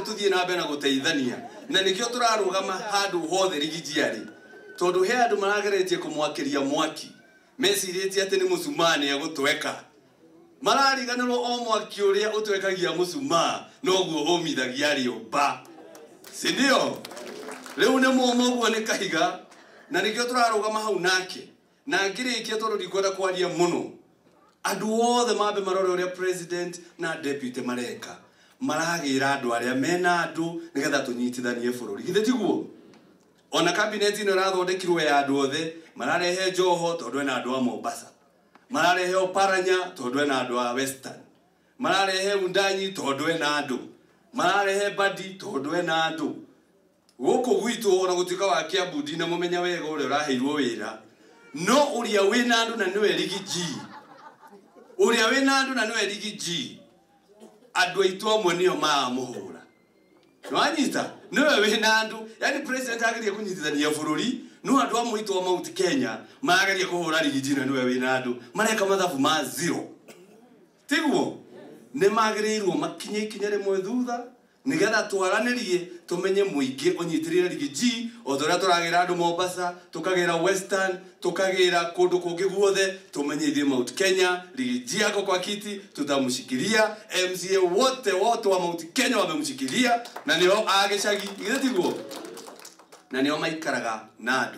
tuthie na mbere na guteithania na nikio turarugama handu hothe rigijiari tondu he andu marageretie kumwakiria mwaki mesiritie ati ni musumani agutweka marariganirwo o mwaki uria utwekagia musuma noguo umithagia riumba sindio riu ne momoguo ni kahiga na nikio turarugama hau nake na ngirikia tondu ndikwenda kwaria muno andu othe mambe marore uria president na deputy mareka maragira andu aria mena andu nigetha tunyitithanie bururi githe tiguo ona cabinet ino rathondekirwe ya andu othe mararehe Joho tondu ena andu a Mombasa mararehe Oparanya tondu ena andu a Western mararehe Undanyi tondu ena andu mararehe Badi tondu ena andu guku gwitu ona gutika wa Kiambu na mumenya wega uria uraheirwo wira no uria wina andu na niwe rigiji uria wina andu na niwe rigiji andu aitu amwe nio maamuhura no anyita niwe wina andu yani president ageria kunyitithania bururi no andu amwe aitu Mount Kenya maageria kuhura rigiji na niwe wina andu mareka mathabu ma zero tiguo ne magerirwo makinye ikinya rimwe thutha nigetha twaranirie tumenye muingi unyitirire rigiji othoria turagira andu Mombasa tukagira Western tukagira kundu kungi guothe tumenye ithie Mount Kenya rigiji yako kwa kiti tutamshikilia MCA wote wa Mount Kenya wamemshikilia na nio agicagi igitiguo na nio maikaraga na andu